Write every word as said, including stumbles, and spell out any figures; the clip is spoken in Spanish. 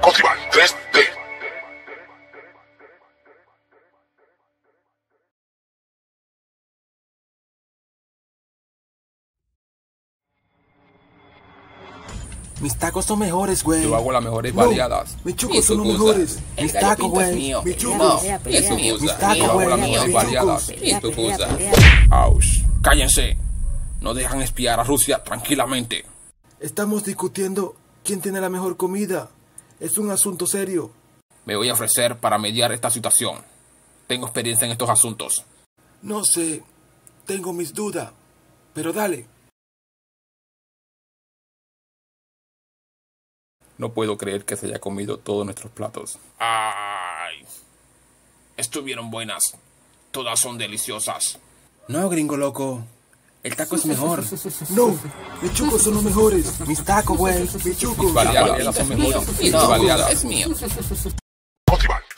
Optimal tres D. Mis tacos son mejores, güey. Yo hago las mejores No, variadas. mis Y chucos su son los cosa. mejores. El Mis gallo tacos, pinto es güey. mío. Mis chucos. No, Es su mío, cosa. tacos, Yo hago güey. las Mis mejores chucos. variadas. Y su cosa. Auch. Cállense. No dejan espiar a Rusia tranquilamente. Estamos discutiendo quién tiene la mejor comida. Es un asunto serio. Me voy a ofrecer para mediar esta situación. Tengo experiencia en estos asuntos. No sé. Tengo mis dudas. Pero dale. No puedo creer que se haya comido todos nuestros platos. ¡Ay! Estuvieron buenas. Todas son deliciosas. No, gringo loco. El taco es mejor. No, mis chucos son los mejores. Mis tacos, güey. Mis chucos. Mis variadas son mejores. No, Variadas. es mío. Optimal